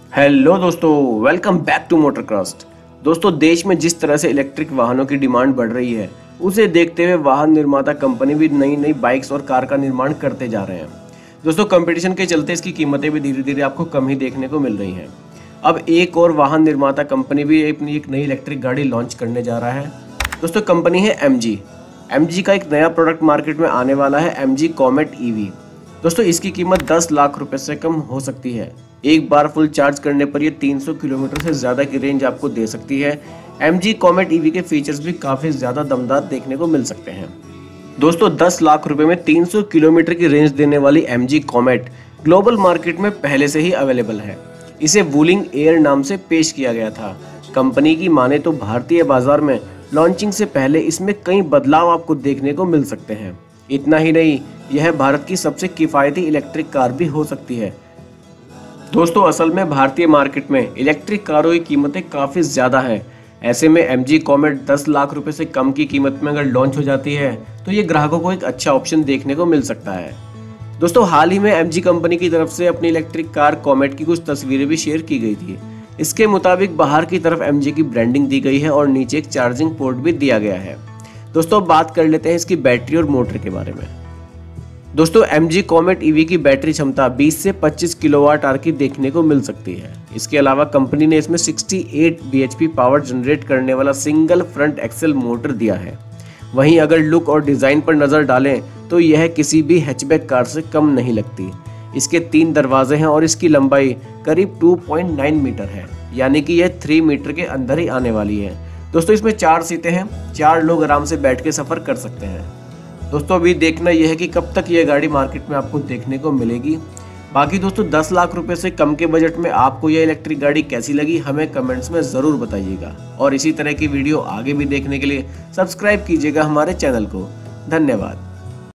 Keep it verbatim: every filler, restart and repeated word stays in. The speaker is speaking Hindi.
हेलो दोस्तों, वेलकम बैक टू मोटरक्रॉस्ट। दोस्तों, देश में जिस तरह से इलेक्ट्रिक वाहनों की डिमांड बढ़ रही है, उसे देखते हुए वाहन निर्माता कंपनी भी नई नई बाइक्स और कार का निर्माण करते जा रहे हैं। दोस्तों, कंपटीशन के चलते इसकी कीमतें भी धीरे धीरे आपको कम ही देखने को मिल रही हैं। अब एक और वाहन निर्माता कंपनी भी अपनी एक नई इलेक्ट्रिक गाड़ी लॉन्च करने जा रहा है। दोस्तों, कंपनी है एम जी। एम जी का एक नया प्रोडक्ट मार्केट में आने वाला है, M G Comet E V. दोस्तों, इसकी कीमत दस लाख रुपए से कम हो सकती है। एक बार फुल चार्ज करने पर ये तीन सौ किलोमीटर से ज़्यादा की रेंज आपको दे सकती है। M G Comet E V के फीचर्स भी काफ़ी ज़्यादा दमदार देखने को मिल सकते हैं। दोस्तों, दस लाख रुपए में तीन सौ किलोमीटर की रेंज देने वाली M G Comet global market में पहले से ही अवेलेबल है। इसे वूलिंग एयर नाम से पेश किया गया था। कंपनी की माने तो भारतीय बाजार में लॉन्चिंग से पहले इसमें कई बदलाव आपको देखने को मिल सकते हैं। इतना ही नहीं, यह भारत की सबसे किफ़ायती इलेक्ट्रिक कार भी हो सकती है। दोस्तों, असल में भारतीय मार्केट में इलेक्ट्रिक कारों की कीमतें काफ़ी ज़्यादा हैं। ऐसे में एम जी कॉमेट दस लाख रुपए से कम की कीमत में अगर लॉन्च हो जाती है तो ये ग्राहकों को एक अच्छा ऑप्शन देखने को मिल सकता है। दोस्तों, हाल ही में एम जी कंपनी की तरफ से अपनी इलेक्ट्रिक कार कॉमेट की कुछ तस्वीरें भी शेयर की गई थी। इसके मुताबिक बाहर की तरफ एम जी की ब्रांडिंग दी गई है और नीचे एक चार्जिंग पोर्ट भी दिया गया है। दोस्तों, बात कर लेते हैं इसकी बैटरी और मोटर के बारे में। दोस्तों, M G Comet E V की बैटरी क्षमता बीस से पच्चीस किलोवाट आवर की देखने को मिल सकती है। इसके अलावा कंपनी ने इसमें अड़सठ B H P power generate करने वाला सिंगल फ्रंट एक्सेल मोटर दिया है। वहीं अगर लुक और डिज़ाइन पर नज़र डालें तो यह किसी भी हैचबैक कार से कम नहीं लगती। इसके तीन दरवाजे हैं और इसकी लंबाई करीब दो पॉइंट नौ मीटर है, यानी कि यह तीन मीटर के अंदर ही आने वाली है। दोस्तों, इसमें चार सीटें हैं, चार लोग आराम से बैठ के सफ़र कर सकते हैं। दोस्तों, अभी देखना यह है कि कब तक यह गाड़ी मार्केट में आपको देखने को मिलेगी। बाकी दोस्तों, दस लाख रुपए से कम के बजट में आपको यह इलेक्ट्रिक गाड़ी कैसी लगी, हमें कमेंट्स में ज़रूर बताइएगा। और इसी तरह की वीडियो आगे भी देखने के लिए सब्सक्राइब कीजिएगा हमारे चैनल को। धन्यवाद।